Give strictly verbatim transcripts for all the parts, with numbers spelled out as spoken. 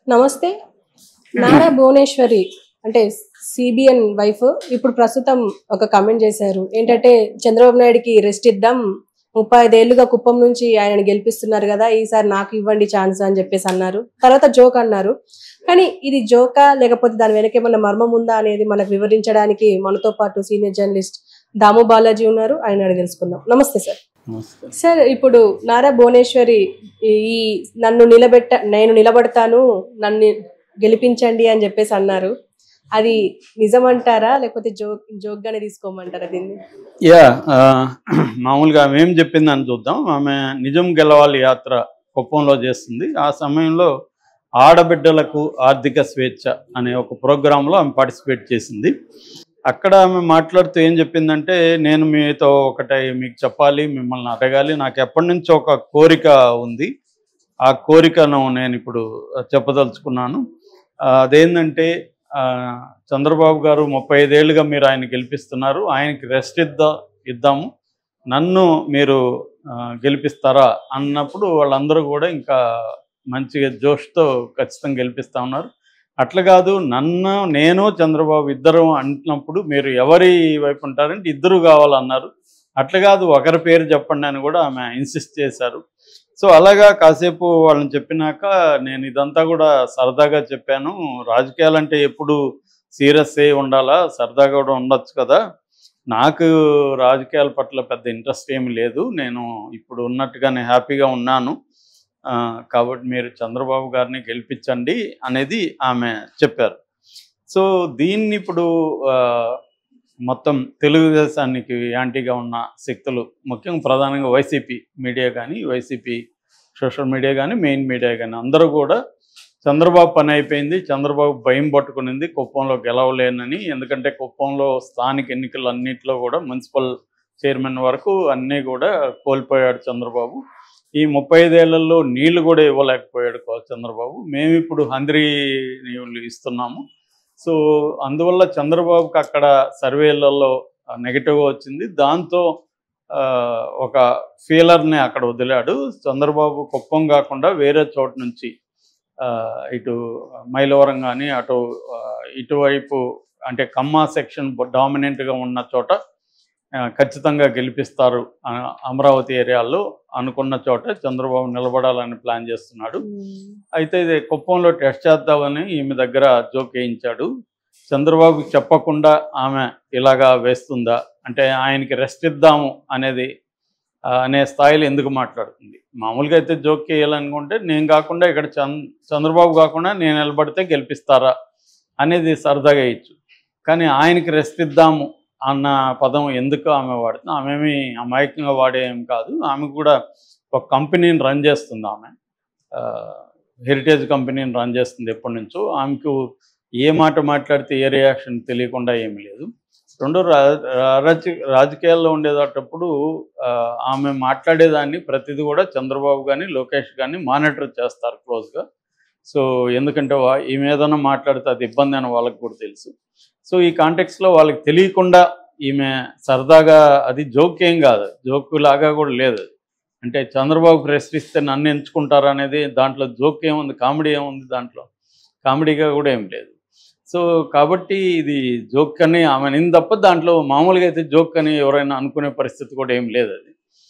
నమస్తే. నారా భువనేశ్వరి అంటే CBN wife ఇప్పుడు ప్రస్తుతం ఒక కామెంట్ చేశారు. ఏంటంటే చంద్రబాబు నాయుడుకి రెస్ట్ ఇద్దాం, ముప్పై ఐదేళ్లుగా కుప్పం నుంచి ఆయనను గెలిపిస్తున్నారు కదా, ఈసారి నాకు ఇవ్వండి ఛాన్స్ అని చెప్పేసి అన్నారు. తర్వాత జోక్ అన్నారు. కానీ ఇది జోకా లేకపోతే దాని వెనక ఏమన్నా మర్మం ఉందా అనేది మనకు వివరించడానికి మనతో పాటు సీనియర్ జర్నలిస్ట్ దాము బాలాజీ ఉన్నారు. ఆయన అడిగి తెలుసుకుందాం. నమస్తే సార్. సార్, ఇప్పుడు నారా భువనేశ్వరి ఈ నన్ను నిలబెట్ట నేను నిలబడతాను, నన్ను గెలిపించండి అని చెప్పేసి అన్నారు. అది నిజమంటారా లేకపోతే జోక్ జోక్గానే తీసుకోమంటారా దీన్ని? యా మామూలుగా ఆమె ఏం చెప్పిందని చూద్దాం. ఆమె నిజం గెలవాలి యాత్ర కుప్పంలో చేస్తుంది. ఆ సమయంలో ఆడబిడ్డలకు ఆర్థిక స్వేచ్ఛ అనే ఒక ప్రోగ్రాంలో ఆమె పార్టిసిపేట్ చేసింది. అక్కడ ఆమె మాట్లాడుతూ ఏం చెప్పిందంటే, నేను మీతో ఒకటి మీకు చెప్పాలి, మిమ్మల్ని అడగాలి, నాకు ఎప్పటి నుంచో ఒక కోరిక ఉంది, ఆ కోరికను నేను ఇప్పుడు చెప్పదలుచుకున్నాను. అదేంటంటే, చంద్రబాబు గారు ముప్పై ఐదేళ్లుగా మీరు ఆయన గెలిపిస్తున్నారు, ఆయనకి రెస్ట్ ఇద్దా ఇద్దాము నన్ను మీరు గెలిపిస్తారా అన్నప్పుడు వాళ్ళందరూ కూడా ఇంకా మంచిగా జోష్తో ఖచ్చితంగా గెలిపిస్తూ ఉన్నారు. అట్లా కాదు, నన్ను నేను చంద్రబాబు ఇద్దరు అంటున్నప్పుడు మీరు ఎవరి వైపు ఉంటారంటే ఇద్దరు కావాలన్నారు. అట్లా కాదు, ఒకరి పేరు చెప్పండి అని కూడా ఆమె ఇన్సిస్ట్ చేశారు. సో అలాగా కాసేపు వాళ్ళని చెప్పినాక నేను ఇదంతా కూడా సరదాగా చెప్పాను, రాజకీయాలంటే ఎప్పుడు సీరియస్ అయి ఉండాలా, సరదాగా కూడా ఉండొచ్చు కదా, నాకు రాజకీయాల పట్ల పెద్ద ఇంట్రెస్ట్ ఏమి లేదు, నేను ఇప్పుడు ఉన్నట్టుగానే హ్యాపీగా ఉన్నాను, కాబట్టి మీరు చంద్రబాబు గారిని గెలిపించండి అనేది ఆమె చెప్పారు. సో దీన్ని ఇప్పుడు మొత్తం తెలుగుదేశానికి యాంటీగా ఉన్న శక్తులు, ముఖ్యంగా ప్రధానంగా వైసీపీ మీడియా కానీ, వైసీపీ సోషల్ మీడియా కానీ, మెయిన్ మీడియా కానీ అందరూ కూడా చంద్రబాబు పని అయిపోయింది, చంద్రబాబు భయం పట్టుకునింది కుప్పంలో గెలవలేనని. ఎందుకంటే కుప్పంలో స్థానిక ఎన్నికలు అన్నింటిలో కూడా మున్సిపల్ చైర్మన్ వరకు అన్నీ కూడా కోల్పోయాడు చంద్రబాబు. ఈ ముప్పై ఐదేళ్లలో నీళ్లు కూడా ఇవ్వలేకపోయాడు చంద్రబాబు. మేము ఇప్పుడు హంద్రీ నీళ్ళు ఇస్తున్నాము. సో అందువల్ల చంద్రబాబుకి అక్కడ సర్వేలలో నెగిటివ్గా వచ్చింది. దాంతో ఒక ఫీలర్ని అక్కడ వదిలాడు. చంద్రబాబు కుప్పం కాకుండా వేరే చోట నుంచి ఇటు మైలవరం కానీ అటు ఇటువైపు అంటే కమ్మా సెక్షన్ డామినెంట్గా ఉన్న చోట ఖచ్చితంగా గెలిపిస్తారు, అమరావతి ఏరియాలో అనుకున్న చోట చంద్రబాబు నిలబడాలని ప్లాన్ చేస్తున్నాడు. అయితే ఇది కుప్పంలో టెస్ట్ చేద్దామని ఈమె దగ్గర జోక్ వేయించాడు. చంద్రబాబుకి చెప్పకుండా ఆమె ఇలాగా వేస్తుందా అంటే ఆయనకి రెస్ట్ ఇద్దాము అనేది అనే స్థాయిలో ఎందుకు మాట్లాడుతుంది? మామూలుగా అయితే జోక్ వేయాలనుకుంటే నేను కాకుండా ఇక్కడ చంద్రబాబు కాకుండా నేను నిలబడితే గెలిపిస్తారా అనేది సరదాగా వేయచ్చు. కానీ ఆయనకి రెస్ట్ ఇద్దాము అన్న పదం ఎందుకు ఆమె వాడుతుంది? ఆమెమి అమాయకంగా వాడేం కాదు. ఆమె కూడా ఒక కంపెనీని రన్ చేస్తుంది. ఆమె హెరిటేజ్ కంపెనీని రన్ చేస్తుంది ఎప్పటి నుంచో. ఆమెకు ఏ మాట మాట్లాడితే ఏ రియాక్షన్ తెలియకుండా ఏమీ లేదు. రెండు రాజ రాజకీయాల్లో ఉండేటప్పుడు ఆమె మాట్లాడేదాన్ని ప్రతిదీ కూడా చంద్రబాబు కానీ లోకేష్ కానీ మానిటర్ చేస్తారు క్లోజ్గా. సో ఎందుకంటే ఈమె ఏదైనా మాట్లాడితే అది ఇబ్బంది అని వాళ్ళకి కూడా తెలుసు. సో ఈ కాంటెక్స్లో వాళ్ళకి తెలియకుండా ఈమె సరదాగా, అది జోక్ ఏం కాదు, జోక్ లాగా కూడా లేదు. అంటే చంద్రబాబుకి రెస్ట్ ఇస్తే నన్ను ఎంచుకుంటారు అనేది దాంట్లో జోక్ ఏముంది, కామెడీ ఏముంది, దాంట్లో కామెడీగా కూడా ఏం లేదు. సో కాబట్టి ఇది జోక్ అని ఆమె నింది తప్ప దాంట్లో మామూలుగా అయితే జోక్ అని ఎవరైనా అనుకునే పరిస్థితి కూడా ఏం లేదు అది.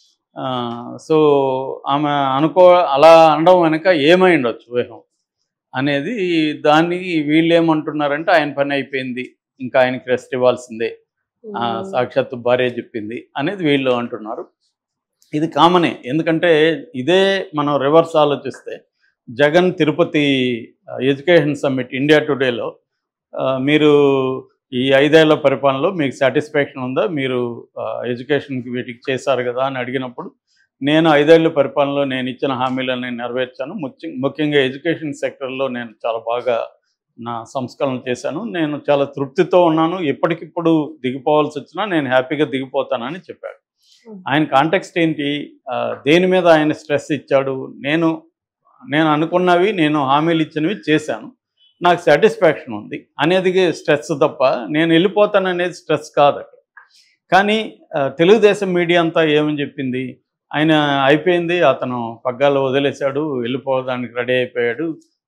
సో ఆమె అనుకో అలా అనడం వెనక ఏమై ఉండొచ్చు వ్యూహం అనేది. దాన్ని వీళ్ళు ఏమంటున్నారంటే ఆయన పని అయిపోయింది, ఇంకా ఆయనకి రెస్ట్ ఇవ్వాల్సిందే, సాక్షాత్తు భార్య చెప్పింది అనేది వీళ్ళు అంటున్నారు. ఇది కామనే. ఎందుకంటే ఇదే మనం రివర్స్ ఆలోచిస్తే Jagan Tirupati education summit India టుడేలో మీరు ఈ ఐదేళ్ల పరిపాలనలో మీకు సాటిస్ఫాక్షన్ ఉందా, మీరు ఎడ్యుకేషన్కి వీటికి చేశారు కదా అని అడిగినప్పుడు నేను ఐదేళ్ల పరిపాలనలో నేను ఇచ్చిన హామీలను నేను నెరవేర్చాను, ముఖ్య ముఖ్యంగా ఎడ్యుకేషన్ సెక్టర్లో నేను చాలా బాగా నా సంస్కరణ చేశాను, నేను చాలా తృప్తితో ఉన్నాను, ఎప్పటికిప్పుడు దిగిపోవాల్సి వచ్చినా నేను హ్యాపీగా దిగిపోతానని చెప్పాడు. ఆయన కాంటెక్స్ట్ ఏంటి, దేని మీద ఆయన స్ట్రెస్ ఇచ్చాడు? నేను నేను అనుకున్నవి, నేను హామీలు ఇచ్చినవి చేశాను, నాకు సాటిస్ఫాక్షన్ ఉంది అనేది స్ట్రెస్ తప్ప నేను వెళ్ళిపోతాను అనేది స్ట్రెస్ కాదు అక్కడ. కానీ తెలుగుదేశం మీడియా అంతా ఏమని చెప్పింది, ఆయన అయిపోయింది, అతను పగ్గాలు వదిలేశాడు, వెళ్ళిపోవడానికి రెడీ అయిపోయాడు,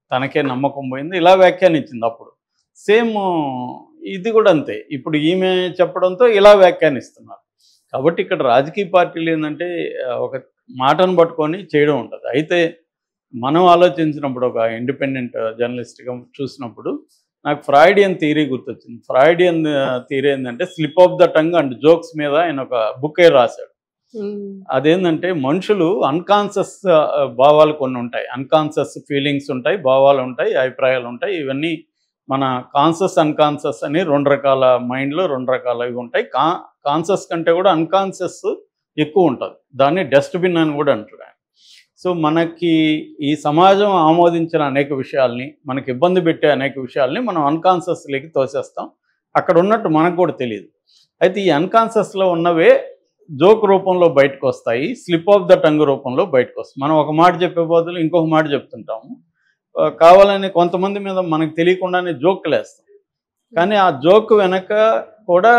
తనకే నమ్మకం పోయింది, ఇలా వ్యాఖ్యానించింది. అప్పుడు సేమ్ ఇది కూడా అంతే, ఇప్పుడు ఈమె చెప్పడంతో ఇలా వ్యాఖ్యానిస్తున్నారు. కాబట్టి ఇక్కడ రాజకీయ పార్టీలు ఏంటంటే ఒక మాటను పట్టుకొని చేయడం ఉంటుంది. అయితే మనం ఆలోచించినప్పుడు, ఒక ఇండిపెండెంట్ జర్నలిస్ట్గా చూసినప్పుడు నాకు ఫ్రాయిడియన్ థియరీ గుర్తొచ్చింది. ఫ్రాయిడియన్ థియరీ ఏంటంటే slip of the tongue and jokes మీద ఆయన ఒక బుక్ రాశాడు. అదేంటంటే మనుషులు అన్కాన్షియస్ భావాలు కొన్ని ఉంటాయి, అన్కాన్షియస్ ఫీలింగ్స్ ఉంటాయి, భావాలు ఉంటాయి, అభిప్రాయాలు ఉంటాయి. ఇవన్నీ మన కాన్షియస్ అన్కాన్షియస్ అని రెండు రకాల మైండ్లో రెండు రకాల ఇవి ఉంటాయి. కా కాన్షియస్ కంటే కూడా అన్కాన్షియస్ ఎక్కువ ఉంటుంది, దాన్ని డస్ట్బిన్ అని కూడా అంటారు. సో మనకి ఈ సమాజం ఆమోదించిన అనేక విషయాల్ని, మనకి ఇబ్బంది పెట్టే అనేక విషయాల్ని మనం అన్కాన్షియస్లోకి తోసేస్తాం. అక్కడ ఉన్నట్టు మనకు కూడా తెలియదు. అయితే ఈ అన్కాన్షియస్లో ఉన్నవే జోక్ రూపంలో బయటకు వస్తాయి, స్లిప్ ఆఫ్ ద టంగ్ రూపంలో బయటకు వస్తాయి. మనం ఒక మాట చెప్పే బదులు ఇంకొక మాట చెప్తుంటాము, కావాలని కొంతమంది మీద మనకు తెలియకుండానే జోక్లు వేస్తాం. కానీ ఆ జోక్ వెనక కూడా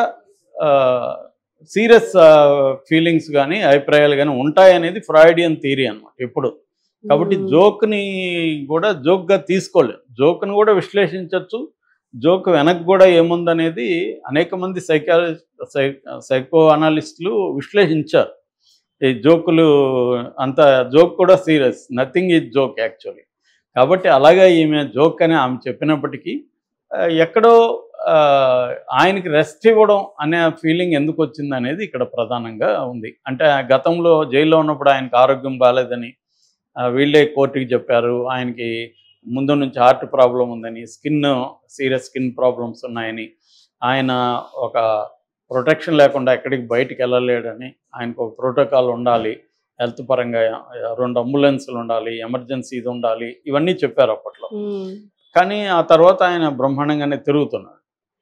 సీరియస్ ఫీలింగ్స్ కానీ అభిప్రాయాలు కానీ ఉంటాయనేది ఫ్రాయిడియన్ థియరీ అన్నమాట ఎప్పుడు. కాబట్టి జోక్ని కూడా జోక్గా తీసుకోలేదు, జోక్ని కూడా విశ్లేషించవచ్చు. జోక్ వెనక్కి కూడా ఏముందనేది అనేక మంది సైకాలజీ సై సైకో అనాలిస్టులు విశ్లేషించారు. ఈ జోకులు అంత జోక్ కూడా serious, nothing is joke actually. కాబట్టి అలాగే ఈమె జోక్ అని ఆమె చెప్పినప్పటికీ ఎక్కడో ఆయనకి రెస్ట్ ఇవ్వడం అనే ఫీలింగ్ ఎందుకు వచ్చింది అనేది ఇక్కడ ప్రధానంగా ఉంది. అంటే గతంలో జైల్లో ఉన్నప్పుడు ఆయనకి ఆరోగ్యం బాగాలేదని వీళ్ళే కోర్టుకి చెప్పారు, ఆయనకి ముందు నుంచి హార్ట్ ప్రాబ్లం ఉందని, స్కిన్ సీరియస్ స్కిన్ ప్రాబ్లమ్స్ ఉన్నాయని, ఆయన ఒక ప్రొటెక్షన్ లేకుండా ఎక్కడికి బయటికి వెళ్ళలేడని, ఆయనకు ఒక ప్రోటోకాల్ ఉండాలి, హెల్త్ పరంగా రెండు అంబులెన్సులు ఉండాలి, ఎమర్జెన్సీ ఇది ఉండాలి, ఇవన్నీ చెప్పారు అప్పట్లో. కానీ ఆ తర్వాత ఆయన బ్రహ్మాండంగానే తిరుగుతున్నాడు.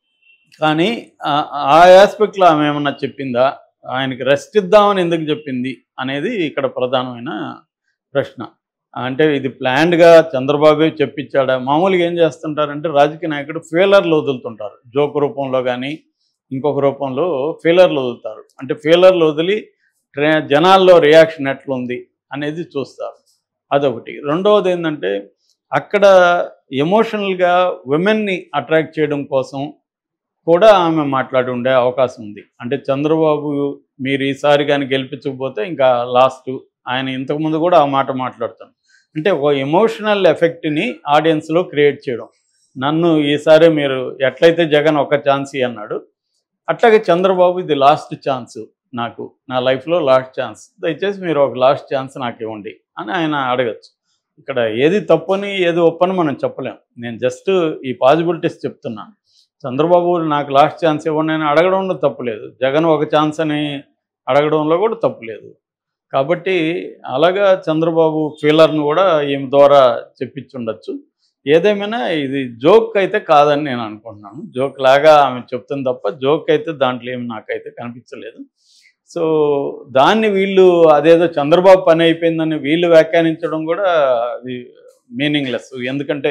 కానీ ఆ ఆస్పెక్ట్లో ఆమె ఏమన్నా చెప్పిందా, ఆయనకి రెస్ట్ ఇద్దామని ఎందుకు చెప్పింది అనేది ఇక్కడ ప్రధానమైన ప్రశ్న. అంటే ఇది ప్లాన్డ్గా చంద్రబాబే చెప్పించాడా? మామూలుగా ఏం చేస్తుంటారంటే రాజకీయ నాయకుడు ఫెయిలర్లు వదులుతుంటారు, జోక్ రూపంలో కానీ ఇంకొక రూపంలో ఫెయిలర్లు వదులుతారు. అంటే ఫెయిలర్లు వదిలి జనాల్లో రియాక్షన్ ఎట్లుంది అనేది చూస్తారు, అదొకటి. రెండవది ఏంటంటే అక్కడ ఎమోషనల్గా విమెన్ని అట్రాక్ట్ చేయడం కోసం కూడా ఆమె మాట్లాడి ఉండే అవకాశం ఉంది. అంటే చంద్రబాబు మీరు ఈసారి కానీ గెలిపించకపోతే ఇంకా లాస్ట్, ఆయన ఇంతకుముందు కూడా ఆ మాట మాట్లాడుతాను. అంటే ఒక ఎమోషనల్ ఎఫెక్ట్ని ఆడియన్స్లో క్రియేట్ చేయడం. నన్ను ఈసారి మీరు ఎట్లయితే జగన్ ఒక ఛాన్స్ అన్నాడు, అట్లాగే చంద్రబాబు ఇది లాస్ట్ ఛాన్స్, నాకు నా లైఫ్లో లాస్ట్ ఛాన్స్, దయచేసి మీరు ఒక లాస్ట్ ఛాన్స్ నాకు ఇవ్వండి అని ఆయన అడగచ్చు. ఇక్కడ ఏది తప్పని ఏది ఒప్పని మనం చెప్పలేం. నేను జస్ట్ ఈ పాసిబిలిటీస్ చెప్తున్నాను. చంద్రబాబు నాకు లాస్ట్ ఛాన్స్ ఇవ్వండి అని అడగడంలో తప్పులేదు, జగన్ ఒక ఛాన్స్ అని అడగడంలో కూడా తప్పులేదు. కాబట్టి అలాగా చంద్రబాబు ఫీలర్ను కూడా ఈమె ద్వారా చెప్పించుండొచ్చు. ఏదేమైనా ఇది జోక్ అయితే కాదని నేను అనుకుంటున్నాను. జోక్ లాగా ఆమె చెప్తుంది తప్ప జోక్ అయితే దాంట్లో ఏమి నాకైతే కనిపించలేదు. సో దాన్ని వీళ్ళు అదేదో చంద్రబాబు పని అయిపోయిందని వీళ్ళు వ్యాఖ్యానించడం కూడా అది మీనింగ్లెస్. ఎందుకంటే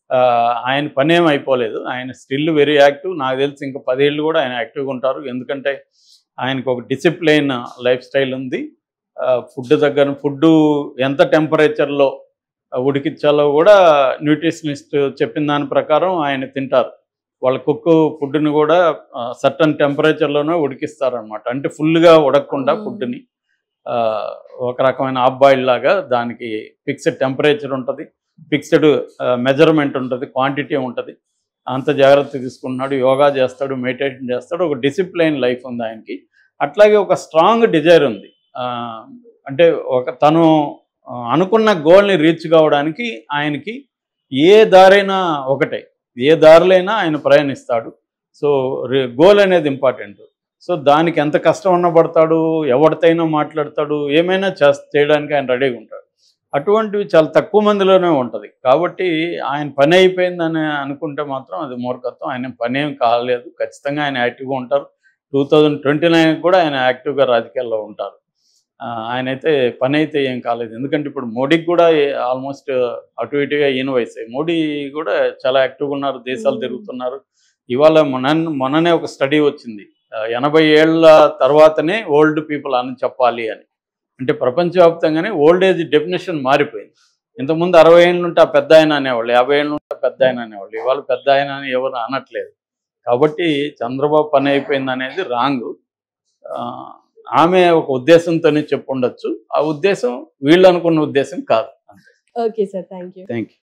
ఆయన పని ఏమి అయిపోలేదు, ఆయన స్టిల్ వెరీ యాక్టివ్. నాకు తెలిసి ఇంకా పదేళ్ళు కూడా ఆయన యాక్టివ్గా ఉంటారు. ఎందుకంటే ఆయనకు ఒక డిసిప్లైన్ లైఫ్ స్టైల్ ఉంది. ఫుడ్ దగ్గర ఫుడ్ ఎంత టెంపరేచర్లో ఉడికించాలో కూడా న్యూట్రిషనిస్ట్ చెప్పిన దాని ప్రకారం ఆయన తింటారు. వాళ్ళ కుక్కు ఫుడ్ని కూడా సర్టన్ టెంపరేచర్లోనే ఉడికిస్తారనమాట. అంటే ఫుల్గా ఉడకకుండా ఫుడ్ని ఒక రకమైన హాఫ్ బాయిల్ లాగా దానికి ఫిక్స్డ్ టెంపరేచర్ ఉంటుంది, ఫిక్స్డ్ మెజర్మెంట్ ఉంటుంది, క్వాంటిటీ ఉంటుంది. అంత జాగ్రత్త తీసుకుంటున్నాడు, యోగా చేస్తాడు, మెడిటేషన్ చేస్తాడు, ఒక డిసిప్లైన్ లైఫ్ ఉంది ఆయనకి. అట్లాగే ఒక స్ట్రాంగ్ డిజైర్ ఉంది. అంటే ఒక తను అనుకున్న గోల్ని రీచ్ కావడానికి ఆయనకి ఏ దారైనా ఒకటే, ఏ దారిలైనా ఆయన ప్రయాణిస్తాడు. సో గోల్ అనేది ఇంపార్టెంట్. సో దానికి ఎంత కష్టం ఉన్న పడతాడు, ఎవరితైనా మాట్లాడతాడు, ఏమైనా చేస్త చేయడానికి ఆయన రెడీగా ఉంటాడు. అటువంటివి చాలా తక్కువ మందిలోనే ఉంటుంది. కాబట్టి ఆయన పని అయిపోయిందని అనుకుంటే మాత్రం అది మూర్ఖత్వం. ఆయన పని ఏం కాలేదు, ఖచ్చితంగా ఆయన యాక్టివ్గా ఉంటారు. టూ థౌజండ్ ట్వంటీ నైన్ కూడా ఆయన యాక్టివ్గా రాజకీయాల్లో ఉంటారు. ఆయన అయితే పని అయితే ఏం కాలేదు. ఎందుకంటే ఇప్పుడు మోడీకి కూడా ఆల్మోస్ట్ అటు ఇటుగా ఈయన వయసే. మోడీ కూడా చాలా యాక్టివ్గా ఉన్నారు, దేశాలు తిరుగుతున్నారు. ఇవాళ మొన్న మొన్ననే ఒక స్టడీ వచ్చింది, ఎనభై ఏళ్ళ తర్వాతనే ఓల్డ్ పీపుల్ అని చెప్పాలి అని. అంటే ప్రపంచవ్యాప్తంగానే ఓల్డ్ ఏజ్ డెఫినేషన్ మారిపోయింది. ఇంతకుముందు అరవై ఏళ్ళు ఉంటే ఆ పెద్ద ఆయన అనేవాళ్ళు, యాభై ఏళ్ళు ఉంటే పెద్ద ఆయన అనేవాళ్ళు. ఇవాళ పెద్ద ఆయన అని ఎవరు అనట్లేదు. కాబట్టి చంద్రబాబు పని అయిపోయింది అనేది రాంగ్. ఆమె ఒక ఉద్దేశంతోనే చెప్పుండొచ్చు. ఆ ఉద్దేశం వీళ్ళు అనుకున్న ఉద్దేశం కాదు. అంతే. Okay sir, thank you. Thank you.